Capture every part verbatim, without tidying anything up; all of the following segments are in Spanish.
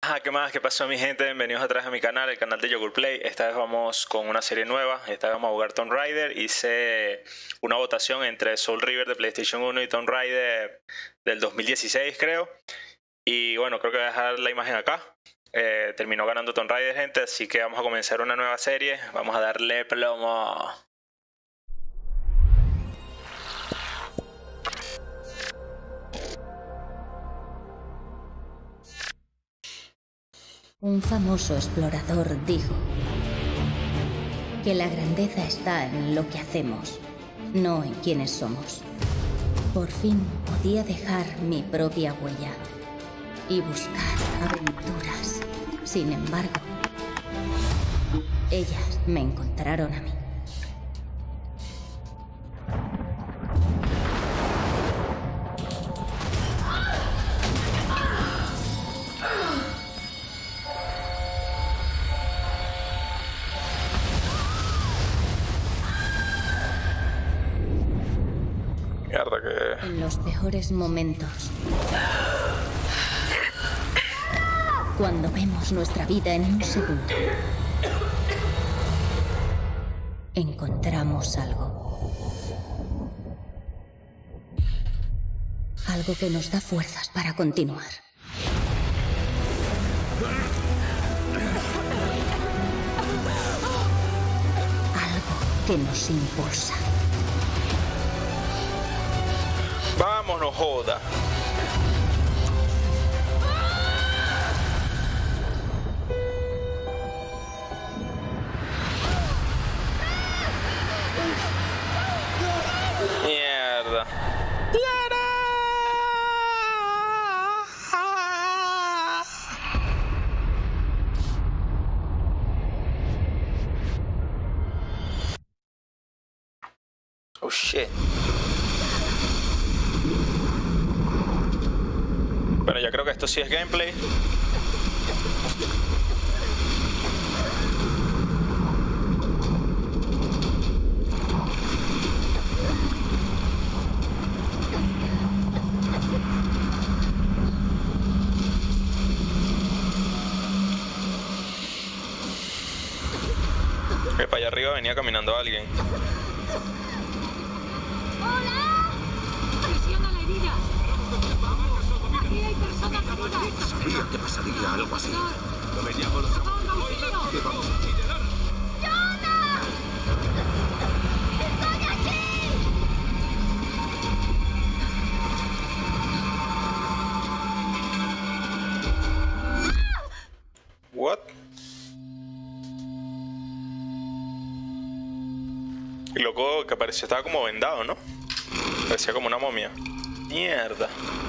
Ajá, ¿qué más? ¿Qué pasó, mi gente? Bienvenidos otra vez a mi canal, el canal de Yogurt Play. Esta vez vamos con una serie nueva. Esta vez vamos a jugar Tomb Raider. Hice una votación entre Soul River de PlayStation uno y Tomb Raider del dos mil dieciséis, creo. Y bueno, creo que voy a dejar la imagen acá. Eh, terminó ganando Tomb Raider, gente, así que vamos a comenzar una nueva serie. Vamos a darle plomo. Un famoso explorador dijo que la grandeza está en lo que hacemos, no en quiénes somos. Por fin podía dejar mi propia huella y buscar aventuras. Sin embargo, ellas me encontraron a mí. Mierda, que... En los mejores momentos, cuando vemos nuestra vida en un segundo, encontramos algo. Algo que nos da fuerzas para continuar. Algo que nos impulsa. Vamos, no joda. Mierda. Oh shit. Bueno, ya creo que esto sí es gameplay. Que para allá arriba venía caminando alguien. ¡Hola! ¡Presiona la herida! ¡Aquí hay personas heridas! Sabía que pasaría algo así. ¡No me llamo los auxilios! ¿Qué vamos a acelerar? ¡Jonah! ¡Estoy aquí! What? Y loco que parecía estaba como vendado, ¿no? Parecía como una momia. Mierda.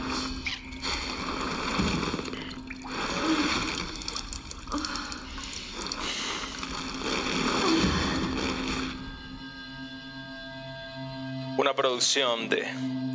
Una producción de...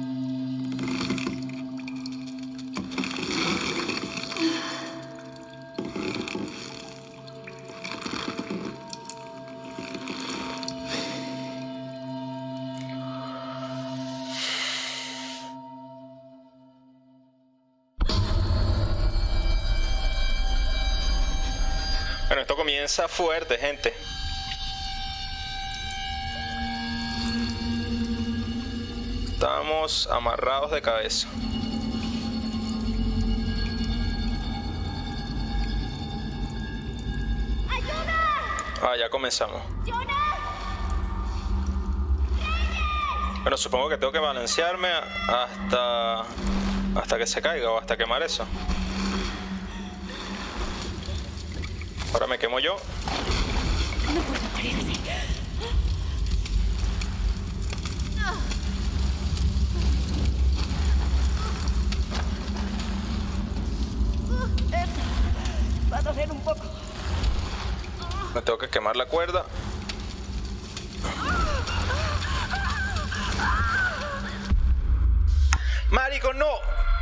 Bueno, esto comienza fuerte, gente. Estamos amarrados de cabeza. Ah, ya comenzamos. Bueno, supongo que tengo que balancearme hasta hasta que se caiga o hasta quemar eso. Ahora me quemo yo. No puedo morir así. Esto va a doler un poco. Me tengo que quemar la cuerda. ¡Marico, no!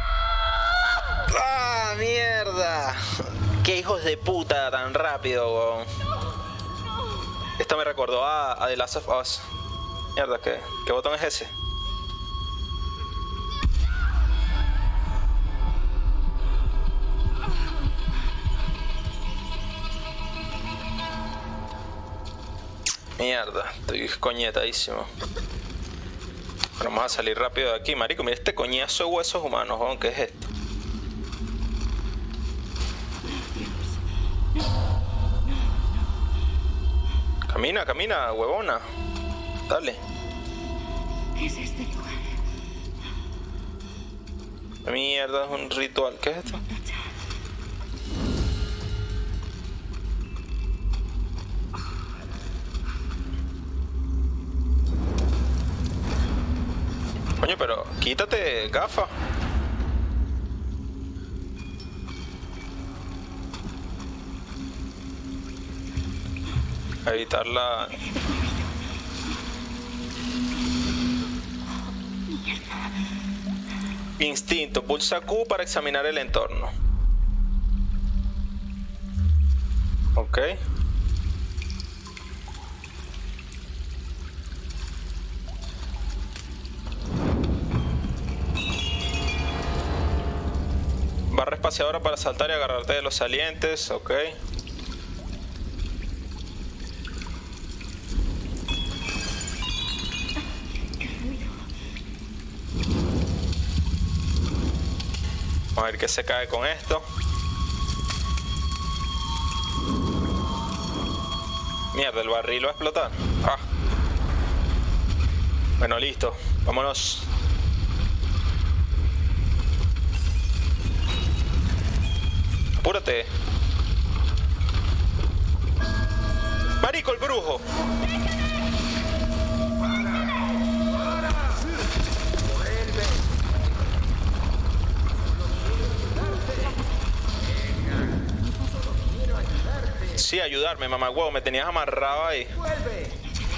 ¡Ah, mierda! ¡Qué hijos de puta tan rápido, weón! Esto me recordó a, a The Last of Us. Mierda, ¿qué, qué botón es ese? Mierda, estoy coñetadísimo. Pero vamos a salir rápido de aquí, marico. Mira este coñazo de huesos humanos, ¿no? ¿Qué es esto? Camina, camina, huevona. Dale. ¿Qué es este lugar? Mierda, es un ritual. ¿Qué es esto? Coño, pero quítate, gafa. Evitar la... Instinto. Pulsa Q para examinar el entorno. Ok. Barra espaciadora para saltar y agarrarte de los salientes. Ok. Vamos a ver qué se cae con esto. Mierda, el barril va a explotar. Ah. Bueno, listo. Vámonos. Apúrate. Marico, el brujo. Sí, ayudarme, mamá huevo, me tenías amarrado ahí. ¡Vuelve!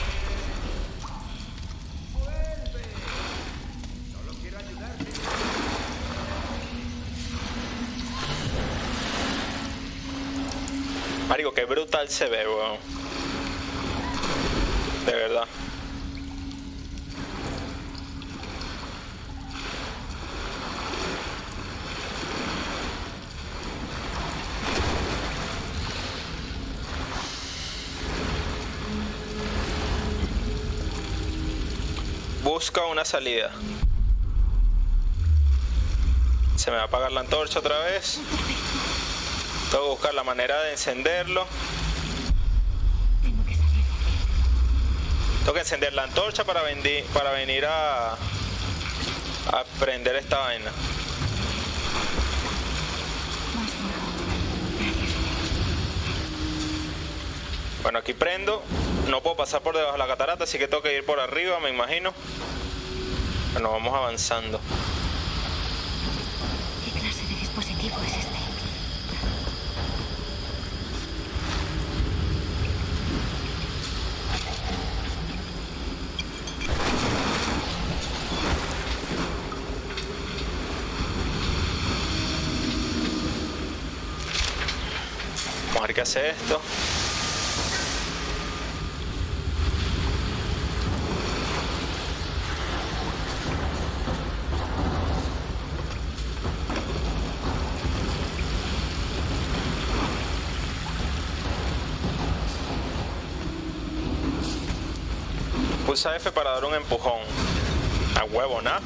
Marico, qué brutal se ve, weón. De verdad. Busca una salida. Se me va a apagar la antorcha otra vez. Tengo que buscar la manera de encenderlo. Tengo que salir. Tengo que encender la antorcha para, vendi para venir a, a prender esta vaina. Más fuego. Gracias. Bueno, aquí prendo. No puedo pasar por debajo de la catarata, así que tengo que ir por arriba, me imagino. Bueno, vamos avanzando. ¿Qué clase de dispositivo es este? Vamos a ver qué hace esto. Pulsa F para dar un empujón. A huevo, ¿no?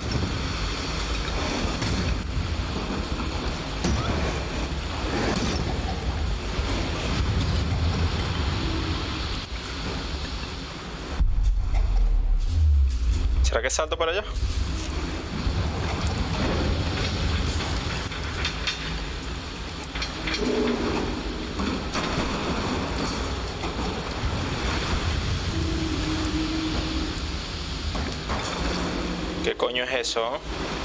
¿Será que salto para allá? ¿Qué coño es eso?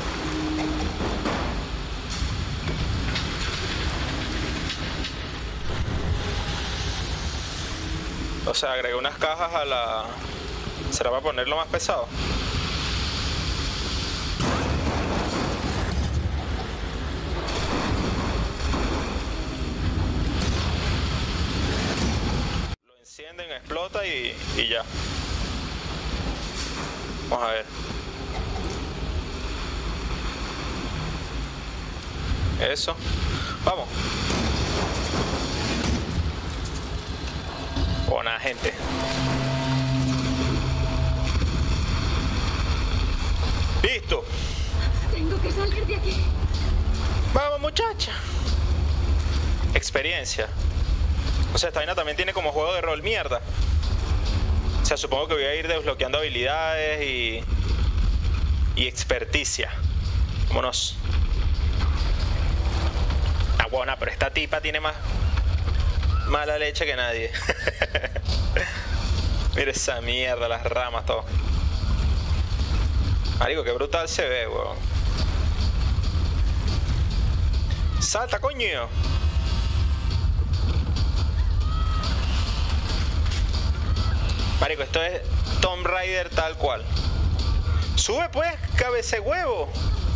O sea, agregué unas cajas a la... ¿Será para ponerlo más pesado? Lo encienden, explota y, y ya. Vamos a ver. Eso. Vamos. Buena gente. ¡Listo! Tengo que salir de aquí. ¡Vamos, muchacha! Experiencia. O sea, esta vaina también tiene como juego de rol, mierda. O sea, supongo que voy a ir desbloqueando habilidades y... y experticia. Vámonos. Ah, buena, pero esta tipa tiene más... mala leche que nadie. Mira esa mierda, las ramas, todo. Marico, qué brutal se ve, weón. ¡Salta, coño! Marico, esto es Tomb Raider tal cual. ¡Sube pues, cabece huevo!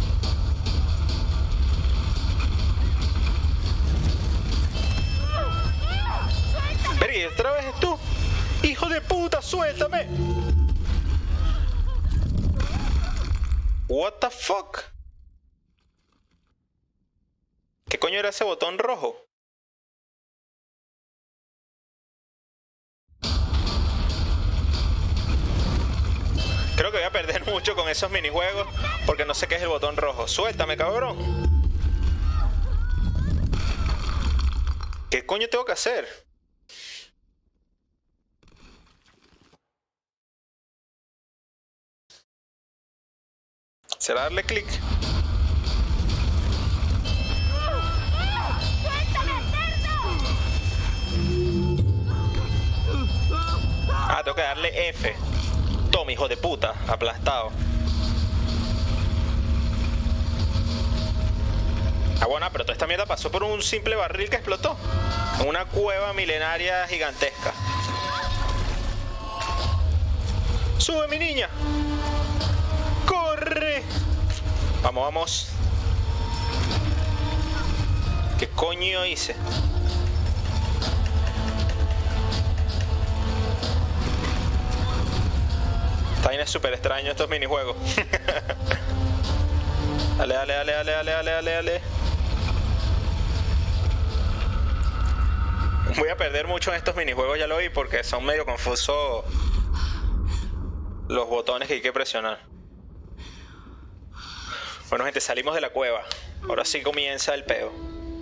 Verga, ¿y otra vez es tú? ¡Hijo de puta, suéltame! What the fuck? ¿Qué coño era ese botón rojo? Creo que voy a perder mucho con esos minijuegos porque no sé qué es el botón rojo. Suéltame, cabrón. ¿Qué coño tengo que hacer? ¿Será darle clic? Ah, tengo que darle F. Toma, hijo de puta, aplastado. Ah, bueno, pero toda esta mierda pasó por un simple barril que explotó. En una cueva milenaria gigantesca. ¡Sube, mi niña! ¡Corre! Vamos, vamos. ¿Qué coño hice? Esta vaina es súper extraño, estos minijuegos. Dale, dale, dale, dale, dale, dale, dale, dale. Voy a perder mucho en estos minijuegos, ya lo vi, porque son medio confusos los botones que hay que presionar. Bueno, gente, salimos de la cueva. Ahora sí comienza el peo.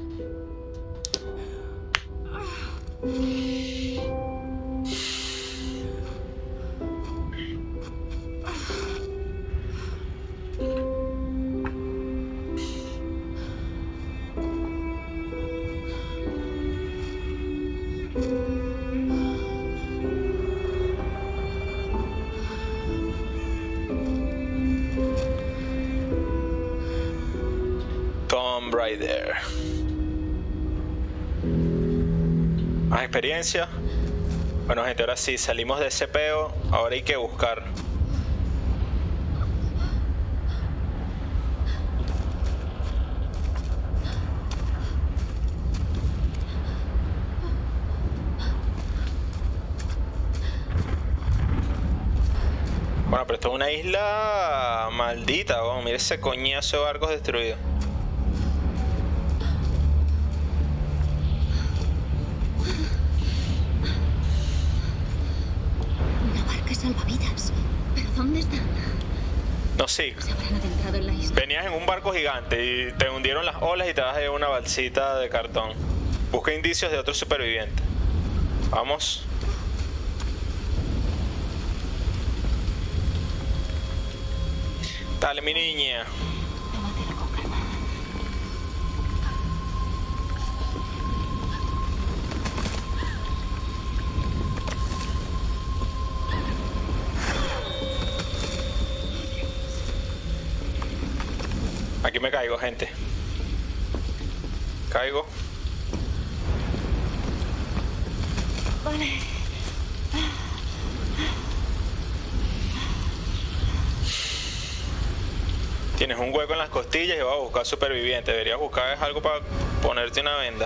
Tomb Raider. Más experiencia. Bueno, gente, ahora sí, salimos de ese peo. Ahora hay que buscar. Bueno, pero esto es una isla maldita, oh, mira ese coñazo de barcos destruidos. Una barca salvavidas. ¿Pero dónde están? No, sí. Se habrán adentrado en la isla. Venías en un barco gigante y te hundieron las olas y te vas en una balsita de cartón. Busca indicios de otro superviviente. Vamos. Dale, mi niña. Tómatelo con calma. Aquí me caigo, gente. Caigo. Vale. Tienes un hueco en las costillas y vas a buscar superviviente. Deberías buscar algo para ponerte una venda.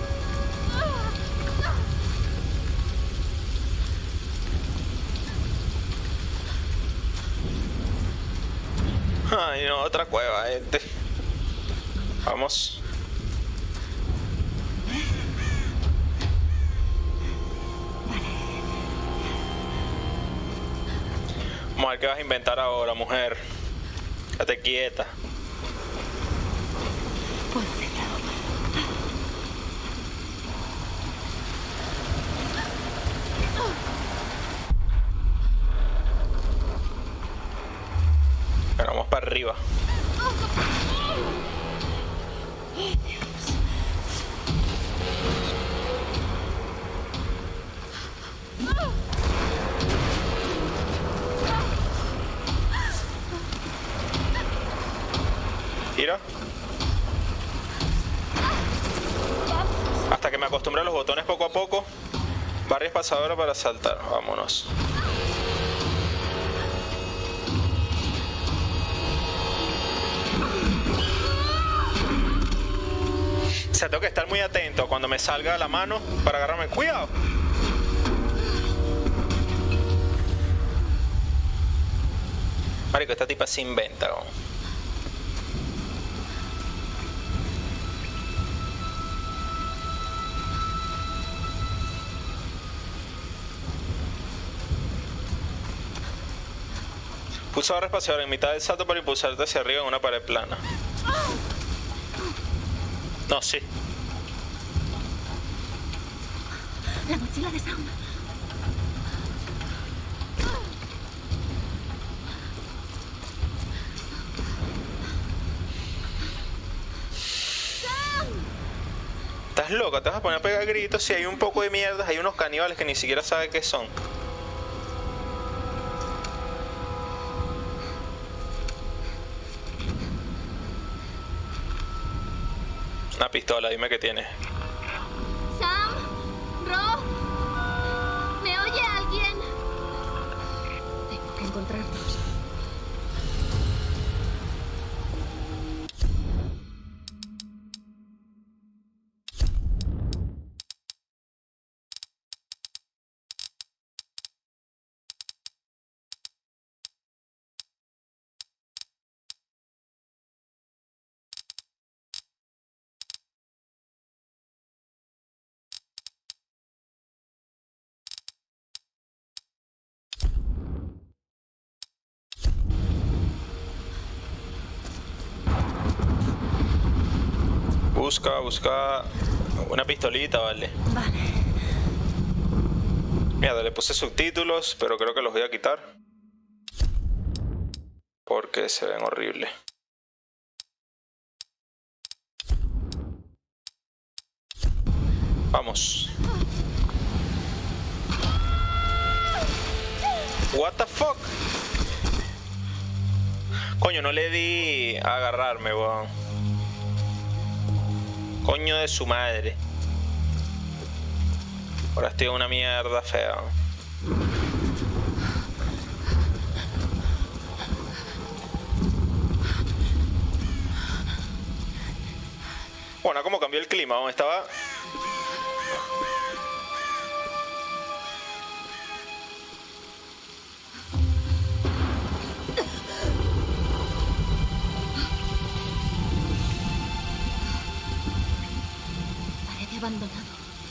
Ay, no, otra cueva, gente. Vamos. Vamos a ver qué vas a inventar ahora, mujer. Quédate quieta. Puedo hacerlo. Bueno, vamos para arriba. Mira. Hasta que me acostumbre a los botones poco a poco. Barra espaciadora para saltar. Vámonos. O sea, tengo que estar muy atento cuando me salga la mano para agarrarme. ¡Cuidado! Marico, esta tipa se inventa, ¿no? Pulsa barra espaciadora en mitad del salto para impulsarte hacia arriba en una pared plana. No, sí. La mochila de Sam. Estás loca, te vas a poner a pegar gritos si hay un poco de mierdas, hay unos caníbales que ni siquiera saben qué son. Una pistola, dime qué tiene. Sam, Ro, ¿me oye alguien? Tengo que encontrarnos. Busca, busca una pistolita, vale. Vale. Mira, le puse subtítulos, pero creo que los voy a quitar. Porque se ven horribles. Vamos. What the fuck? Coño, no le di a agarrarme, weón. Coño de su madre. Ahora estoy en una mierda fea. Bueno, ¿cómo cambió el clima? ¿Dónde estaba? Parece abandonado.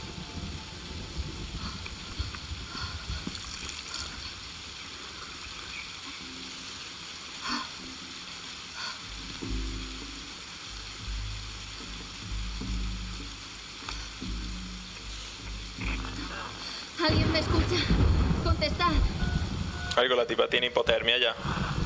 ¿Alguien me escucha? Contestad. Algo, la tipa tiene hipotermia ya.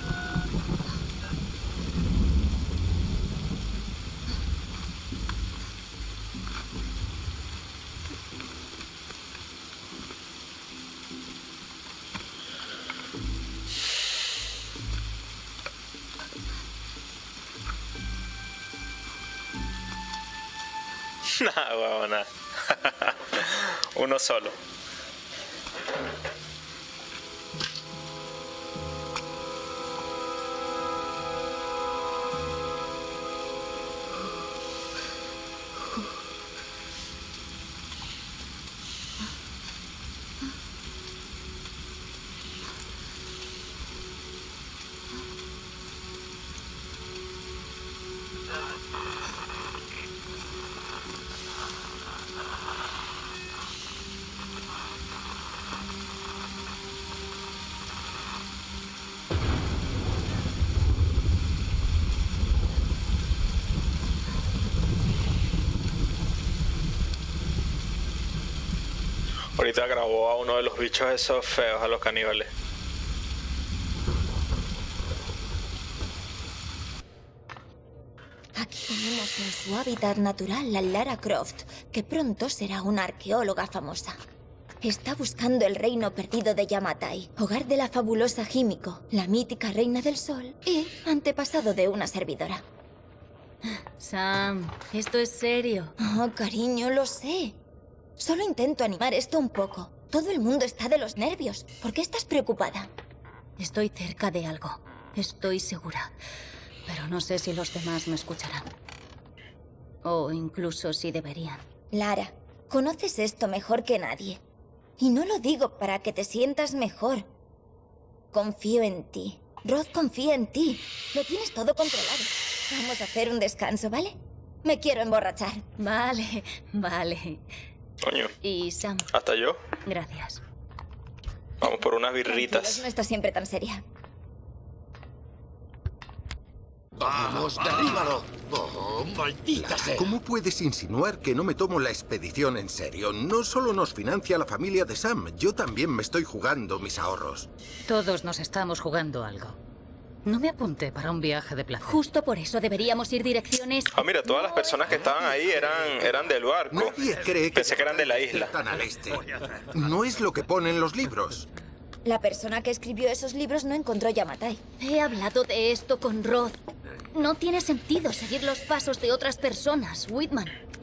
Nah, huevona. Uno solo. Ahorita grabó a uno de los bichos esos feos, a los caníbales. Aquí tenemos en su hábitat natural a Lara Croft, que pronto será una arqueóloga famosa. Está buscando el reino perdido de Yamatai, hogar de la fabulosa Himiko, la mítica reina del sol y antepasado de una servidora. Sam, esto es serio. Oh, cariño, lo sé. Solo intento animar esto un poco. Todo el mundo está de los nervios. ¿Por qué estás preocupada? Estoy cerca de algo. Estoy segura. Pero no sé si los demás me escucharán. O incluso si deberían. Lara, conoces esto mejor que nadie. Y no lo digo para que te sientas mejor. Confío en ti. Rod confía en ti. Lo tienes todo controlado. Vamos a hacer un descanso, ¿vale? Me quiero emborrachar. Vale, vale. Coño. Y Sam. ¿Hasta yo? Gracias. Vamos por unas Tranquilos, birritas. no está siempre tan seria. ¡Vamos, derríbalo! ¡Oh, maldita sea! ¿Cómo puedes insinuar que no me tomo la expedición en serio? No solo nos financia la familia de Sam, yo también me estoy jugando mis ahorros. Todos nos estamos jugando algo. No me apunté para un viaje de placer. Justo por eso deberíamos ir direcciones... Ah, mira, todas las personas que estaban ahí eran, eran del barco. Nadie cree que... Pensé que eran de la isla. Tan al este. No es lo que ponen los libros. La persona que escribió esos libros no encontró Yamatai. He hablado de esto con Rod. No tiene sentido seguir los pasos de otras personas, Whitman.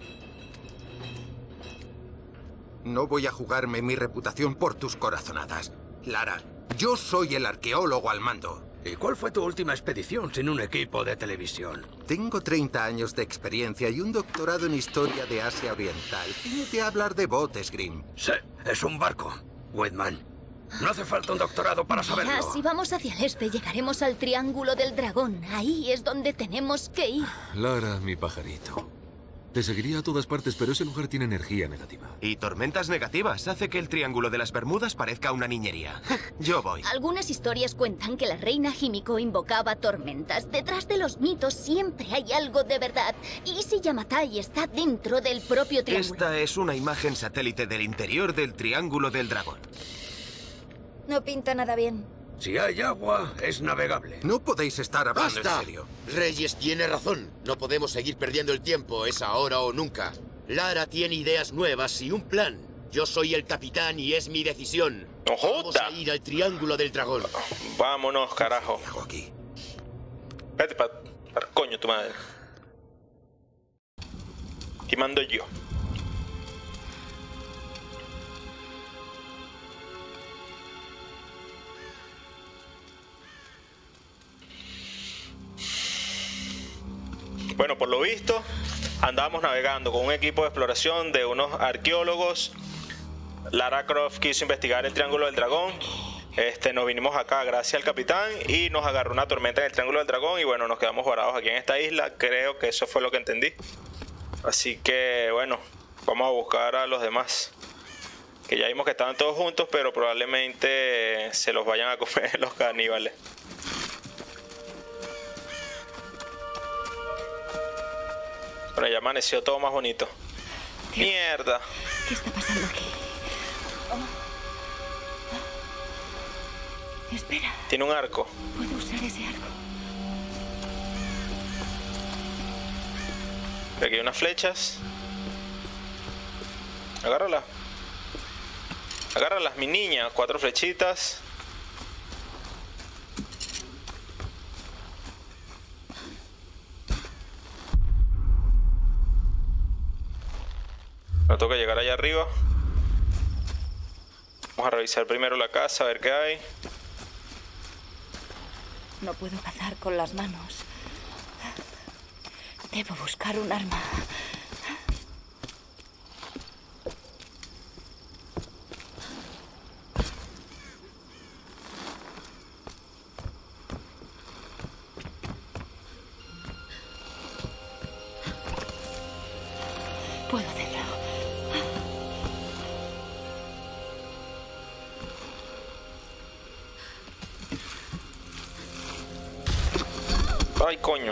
No voy a jugarme mi reputación por tus corazonadas. Lara, yo soy el arqueólogo al mando. ¿Y cuál fue tu última expedición sin un equipo de televisión? Tengo treinta años de experiencia y un doctorado en historia de Asia Oriental. Tienes a hablar de botes, Grimm. Sí, es un barco, Whitman. No hace falta un doctorado para saberlo. Mira, si vamos hacia el este, llegaremos al Triángulo del Dragón. Ahí es donde tenemos que ir. Lara, mi pajarito. Te seguiría a todas partes, pero ese lugar tiene energía negativa. Y tormentas negativas hace que el Triángulo de las Bermudas parezca una niñería. Yo voy. Algunas historias cuentan que la reina Himiko invocaba tormentas. Detrás de los mitos siempre hay algo de verdad. ¿Y si Yamatai está dentro del propio triángulo? Esta es una imagen satélite del interior del Triángulo del Dragón. No pinta nada bien. Si hay agua, es navegable. No podéis estar hablando ¡Basta! en serio. Reyes tiene razón. No podemos seguir perdiendo el tiempo. Es ahora o nunca. Lara tiene ideas nuevas y un plan. Yo soy el capitán y es mi decisión. ¡No Vamos joda! a ir al Triángulo del Dragón. Vámonos, carajo. ¿Qué hago aquí? Vete para pa, coño tu madre. Aquí mando yo. Bueno, por lo visto, andábamos navegando con un equipo de exploración de unos arqueólogos. Lara Croft quiso investigar el Triángulo del Dragón. Este, nos vinimos acá gracias al capitán y nos agarró una tormenta en el Triángulo del Dragón y bueno, nos quedamos varados aquí en esta isla. Creo que eso fue lo que entendí. Así que bueno, vamos a buscar a los demás. Que ya vimos que estaban todos juntos, pero probablemente se los vayan a comer los caníbales. Bueno, ya amaneció todo más bonito. ¡Mierda! ¿Qué está pasando aquí? Oh. Oh. Espera, Tiene un arco. puedo usar ese arco. Aquí hay unas flechas. Agárrala. Agárralas, mi niña. Cuatro flechitas. Me toca llegar allá arriba. Vamos a revisar primero la casa, a ver qué hay. No puedo cazar con las manos. Debo buscar un arma. Puedo hacerlo. Ay, coño.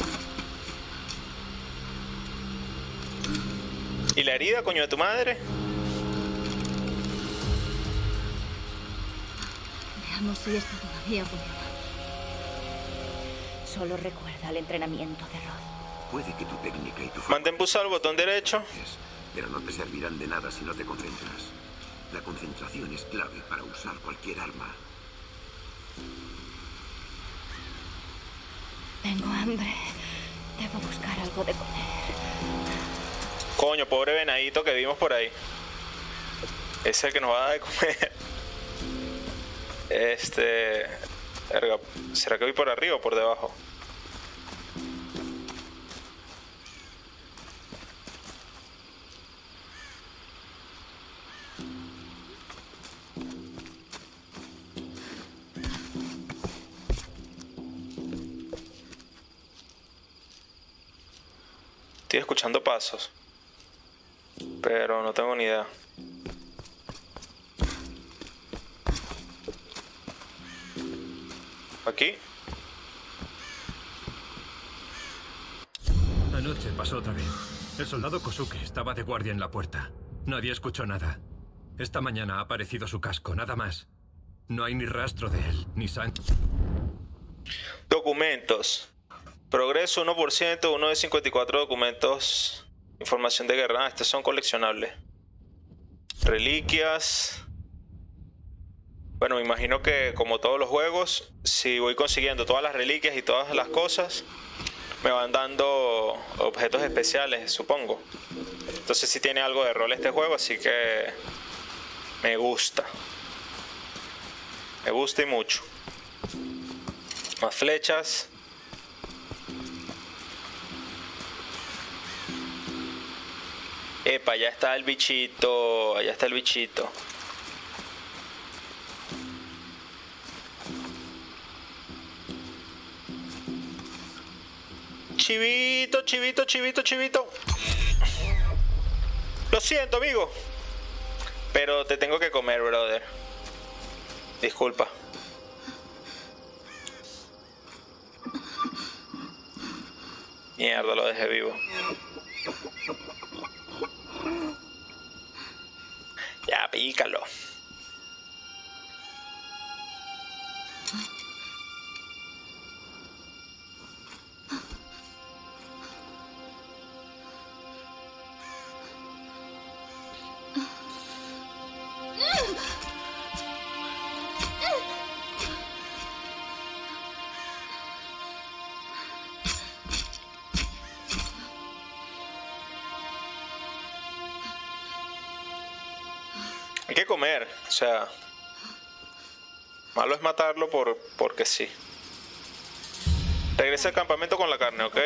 ¿Y la herida, coño de tu madre? Veamos si esto todavía funciona. Solo recuerda el entrenamiento de Roth. Puede que tu técnica y tu... Mantén pulsado el botón derecho. Pero no te servirán de nada si no te concentras. La concentración es clave para usar cualquier arma. Tengo hambre. Debo buscar algo de comer. Coño, pobre venadito que vimos por ahí. Ese es el que nos va a dar de comer. Este... Verga, ¿será que voy por arriba o por debajo? Estoy escuchando pasos, pero no tengo ni idea. ¿Aquí? Anoche pasó otra vez. El soldado Kosuke estaba de guardia en la puerta. Nadie escuchó nada. Esta mañana ha aparecido su casco, nada más. No hay ni rastro de él, ni sangre. Documentos. Progreso uno por ciento, uno de cincuenta y cuatro documentos. Información de guerra. Ah, estos son coleccionables. Reliquias. Bueno, me imagino que como todos los juegos, si voy consiguiendo todas las reliquias y todas las cosas, me van dando objetos especiales, supongo. Entonces sí tiene algo de rol este juego, así que me gusta. Me gusta y mucho. Más flechas. Epa, allá está el bichito, allá está el bichito. Chivito, chivito, chivito, chivito. Lo siento, amigo. Pero te tengo que comer, brother. Disculpa. Mierda, lo dejé vivo. Ya, pícalo. Hay que comer, o sea, malo es matarlo por porque sí. Regresa al campamento con la carne, ¿ok?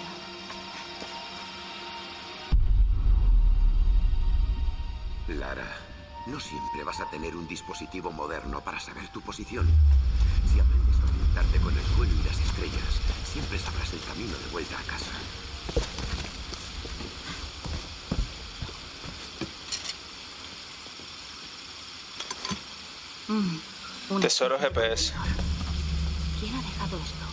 Lara, no siempre vas a tener un dispositivo moderno para saber tu posición. Si aprendes a orientarte con el suelo y las estrellas, siempre sabrás el camino de vuelta a casa. Mm, Tesoro G P S. ¿Quién ha dejado esto?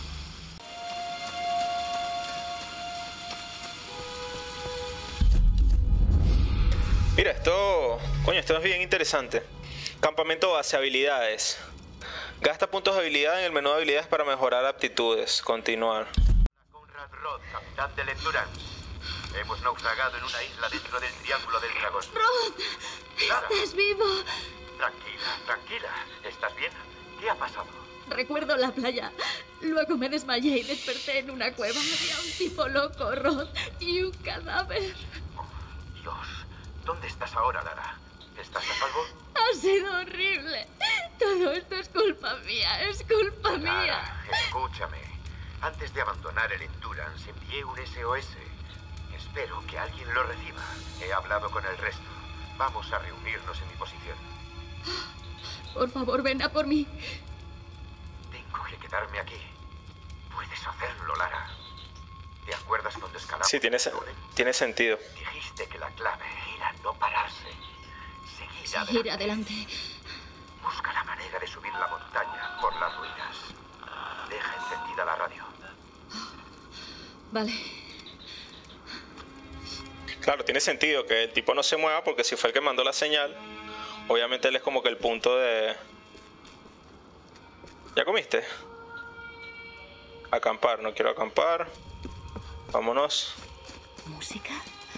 Mira, esto... Coño, esto es bien interesante. Campamento base, habilidades. Gasta puntos de habilidad en el menú de habilidades para mejorar aptitudes. Continuar. Conrad Roth, capitán del Endurance. Hemos naufragado en una isla dentro del Triángulo del Dragón. ¡Roth! Lara. ¿Estás vivo? Tranquila, tranquila. ¿Estás bien? ¿Qué ha pasado? Recuerdo la playa. Luego me desmayé y desperté en una cueva. Había un tipo loco, Roth, y un cadáver. Oh, Dios. ¿Dónde estás ahora, Lara? ¿Estás a salvo? Ha sido horrible. Todo esto es culpa mía, es culpa Lara, mía. escúchame. Antes de abandonar el Endurance, envié un S O S. Espero que alguien lo reciba. He hablado con el resto. Vamos a reunirnos en mi posición. Por favor, ven a por mí. Tengo que quedarme aquí. Puedes hacerlo, Lara. ¿Te acuerdas cuando escalamos? Sí, tiene, tiene sentido. Dijiste que la clave era no pararse. Seguir adelante. Seguir adelante. Busca la manera de subir la montaña por las ruinas. Deja encendida la radio. Vale. Claro, tiene sentido que el tipo no se mueva porque si fue el que mandó la señal, obviamente él es como que el punto de... ¿Ya comiste? Acampar, no quiero acampar. Vámonos. ¿Música?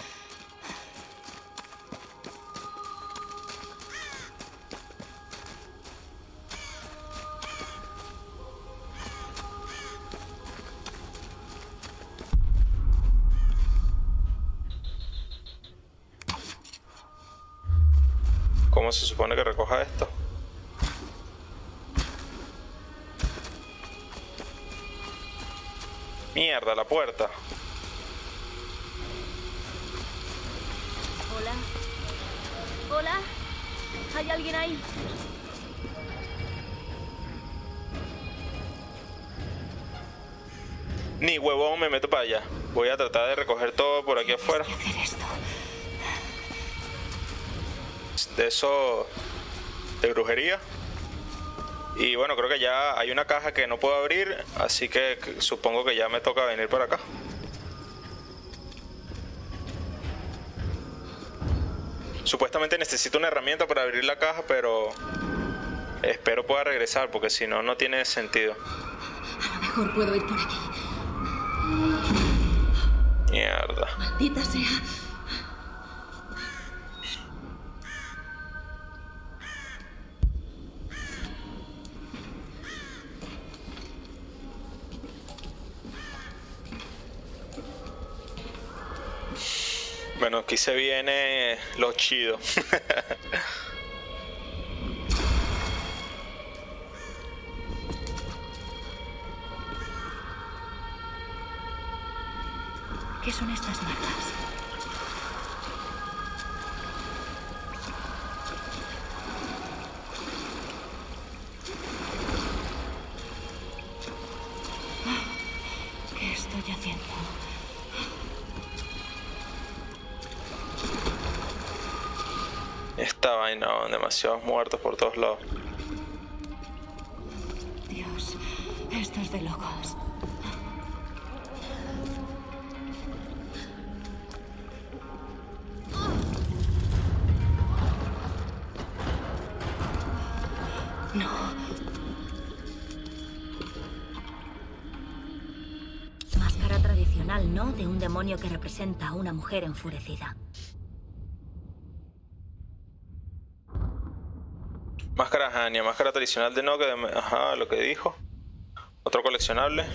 ¿Cómo se supone que recoja esto? Mierda, la puerta. Hola. Hola. ¿Hay alguien ahí? Ni huevón me meto para allá. Voy a tratar de recoger todo por aquí afuera. Hacer esto. De eso de brujería. Y bueno, creo que ya hay una caja que no puedo abrir, así que supongo que ya me toca venir para acá. Supuestamente necesito una herramienta para abrir la caja, pero espero pueda regresar porque si no, no tiene sentido. A lo mejor puedo ir por aquí. Mierda. Maldita sea. Bueno, aquí se viene lo chido. ¿Qué son estas marcas? ¿Qué estoy haciendo? Esta vaina, demasiados muertos por todos lados. Dios, esto es de locos. No. Máscara tradicional, ¿no? De un demonio que representa a una mujer enfurecida. Máscara Hania, máscara tradicional de no, que de, ajá, lo que dijo. Otro coleccionable.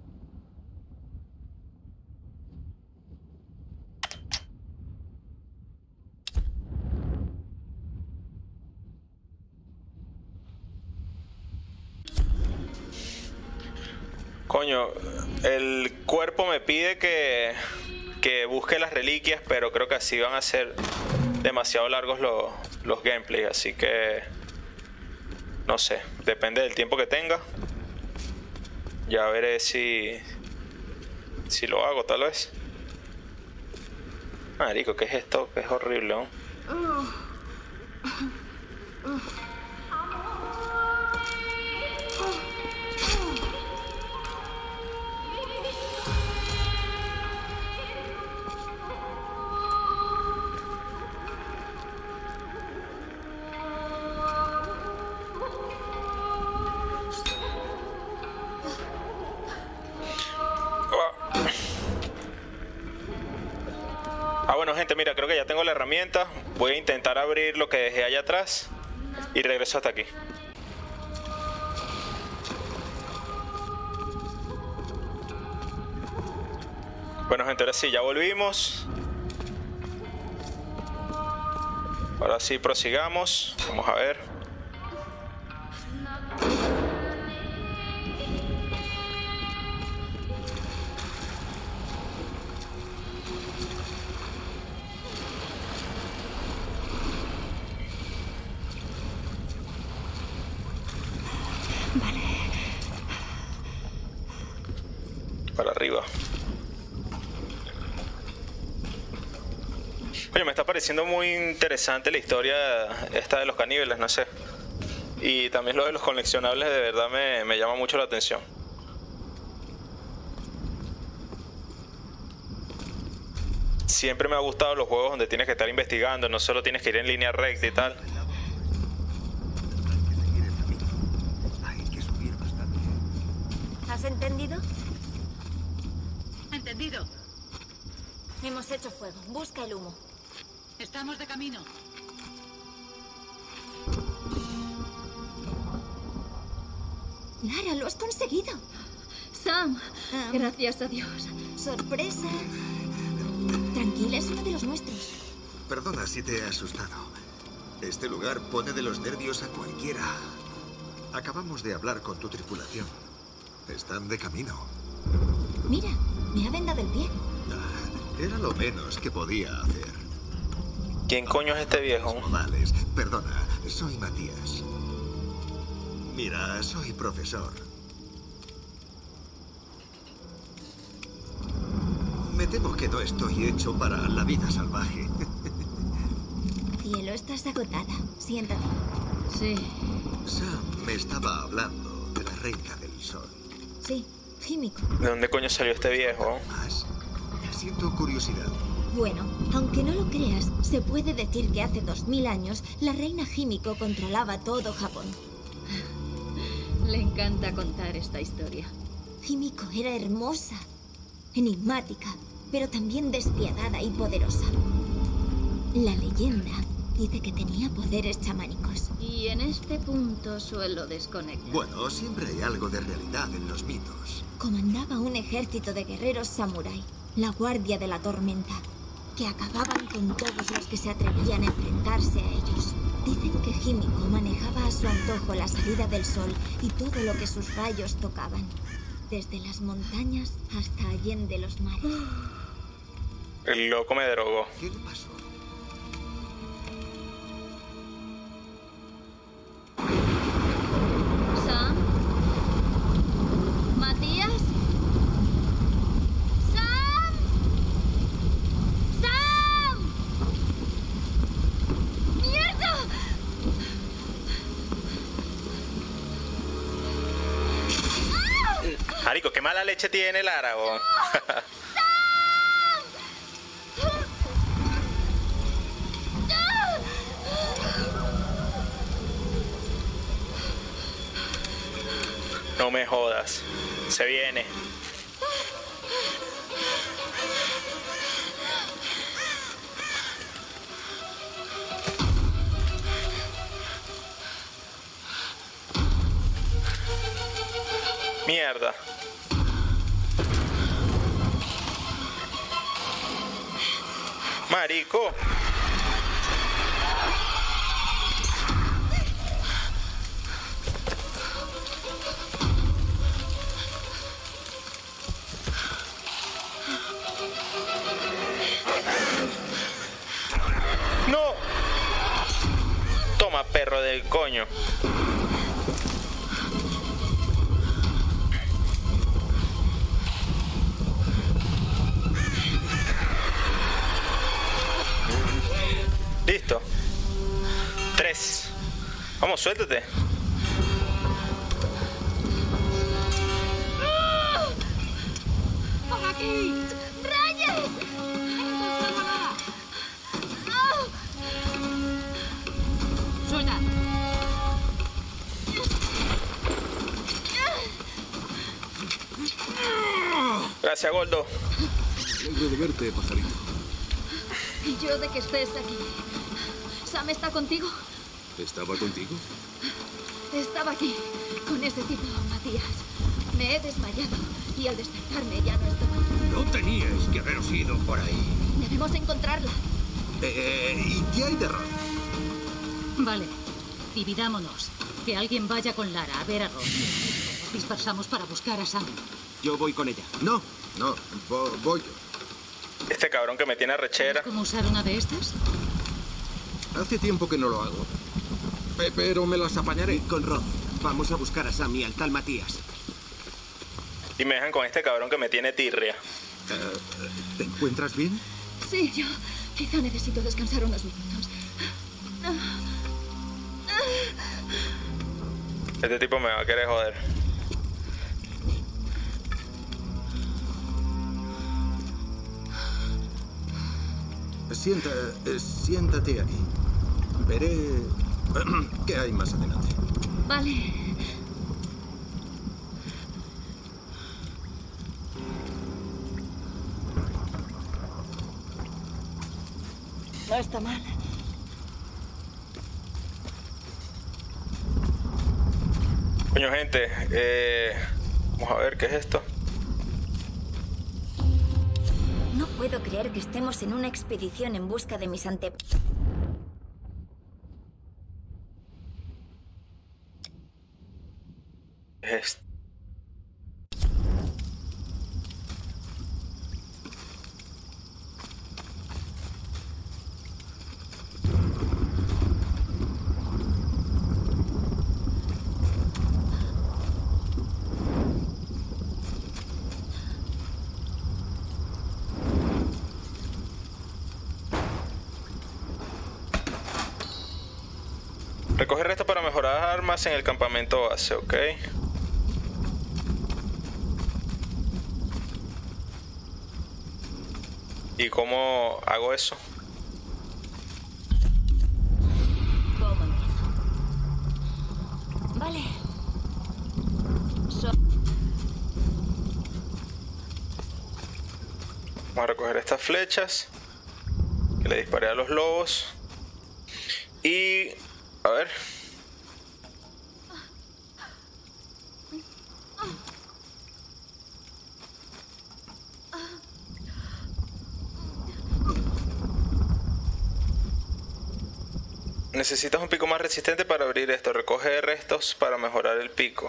Coño, el cuerpo me pide que, que busque las reliquias, pero creo que así van a ser demasiado largos los, los gameplays, así que no sé, depende del tiempo que tenga. Ya veré si si lo hago, tal vez. Marico, ¿qué es esto? Que es horrible, ¿no? Ah, bueno, gente, mira, creo que ya tengo la herramienta. Voy a intentar abrir lo que dejé allá atrás y regreso hasta aquí. Bueno, gente, ahora sí, ya volvimos. Ahora sí, prosigamos. Vamos a ver. Para arriba. Oye, me está pareciendo muy interesante la historia esta de los caníbales, no sé. Y también lo de los coleccionables de verdad me, me llama mucho la atención. Siempre me ha gustado los juegos donde tienes que estar investigando, no solo tienes que ir en línea recta y tal. Hay que subir bastante. ¿Has entendido? Entendido. Hemos hecho fuego. Busca el humo. Estamos de camino. Lara, lo has conseguido. Sam, Um, gracias a Dios. Sorpresa. Tranquila, es uno de los nuestros. Perdona si te he asustado. Este lugar pone de los nervios a cualquiera. Acabamos de hablar con tu tripulación. Están de camino. Mira, me ha vendado el pie. Ah, era lo menos que podía hacer. ¿Quién coño es este viejo? Modales, perdona, soy Matías. Mira, soy profesor. Me temo que no estoy hecho para la vida salvaje. Cielo, estás agotada. Siéntate. Sí. Sam me estaba hablando de la Reina del Sol. Sí, Himiko. ¿De dónde coño salió este viejo? Más. Siento curiosidad. Bueno, aunque no lo creas, se puede decir que hace dos mil años la reina Himiko controlaba todo Japón. Le encanta contar esta historia. Himiko era hermosa, enigmática, pero también despiadada y poderosa. La leyenda dice que tenía poderes chamánicos. Y en este punto suelo desconectar. Bueno, siempre hay algo de realidad en los mitos. Comandaba un ejército de guerreros samurái, la Guardia de la Tormenta, que acababan con todos los que se atrevían a enfrentarse a ellos. Dicen que Himiko manejaba a su antojo la salida del sol y todo lo que sus rayos tocaban, desde las montañas hasta allende los mares. El loco me drogó. ¿Qué le pasó? ¿Sam? ¿Matías? ¡Sam! ¡Sam! ¡Mierda! Marico, qué mala leche tiene Lara, bo. No me jodas. Se viene. Mierda. Marico. No. Toma, perro del coño. Listo. Tres. Vamos, suéltate. ¡Por aquí! ¡Rayos! ¡Suelta! Gracias, Goldo. Me alegro de verte, pajarito. Y yo de que estés aquí. ¿Sam está contigo? ¿Estaba contigo? Estaba aquí, con ese tipo, Matías. Me he desmayado y al despertarme ya no estoy. No teníais que haberos ido por ahí. Debemos encontrarla. Eh, ¿Y qué hay de Ron? Vale, dividámonos. Que alguien vaya con Lara a ver a Ron. Dispersamos para buscar a Sam. Yo voy con ella. No, no, vo- voy yo. Este cabrón que me tiene rechera. ¿Cómo usar una de estas? Hace tiempo que no lo hago. Pe- Pero me las apañaré. Con Roth. Vamos a buscar a Sam y al tal Matías. Y me dejan con este cabrón que me tiene tirria. Eh, ¿Te encuentras bien? Sí, yo quizá necesito descansar unos minutos. Este tipo me va a querer joder. Sienta, eh, siéntate aquí. Veré qué hay más adelante. Vale. No está mal. Coño, gente, eh, vamos a ver qué es esto. No puedo creer que estemos en una expedición en busca de mis ante... Es recoger esto para mejorar armas en el campamento base, ok. ¿Y cómo hago eso? ¿Cómo empiezo? Vale. So- Vamos a recoger estas flechas que le disparé a los lobos. Y... a ver. Necesitas un pico más resistente para abrir esto. Recoge restos para mejorar el pico.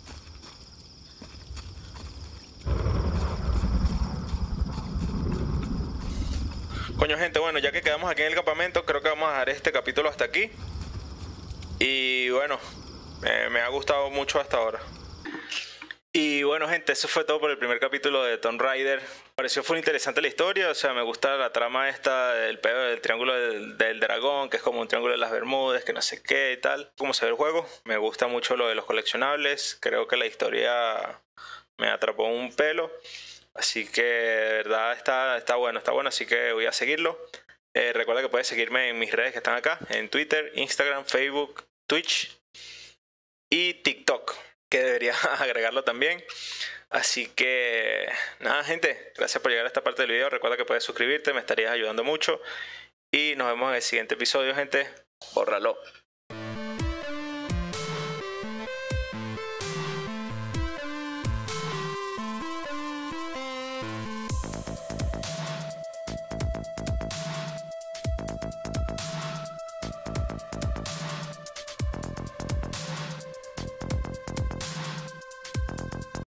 Coño, gente, bueno, ya que quedamos aquí en el campamento, creo que vamos a dejar este capítulo hasta aquí. Y bueno, eh, me ha gustado mucho hasta ahora. Y bueno, gente, eso fue todo por el primer capítulo de Tomb Raider. Me pareció fue interesante la historia, o sea, me gusta la trama esta del pedo del triángulo del, del dragón, que es como un triángulo de las Bermudas, que no sé qué y tal. Cómo se ve el juego, me gusta mucho lo de los coleccionables, creo que la historia me atrapó un pelo. Así que de verdad está, está bueno, está bueno, así que voy a seguirlo. Eh, recuerda que puedes seguirme en mis redes que están acá, en Twitter, Instagram, Facebook, Twitch y TikTok, que debería agregarlo también. Así que nada, gente, gracias por llegar a esta parte del video. Recuerda que puedes suscribirte, me estarías ayudando mucho. Y nos vemos en el siguiente episodio, gente. Bórralo.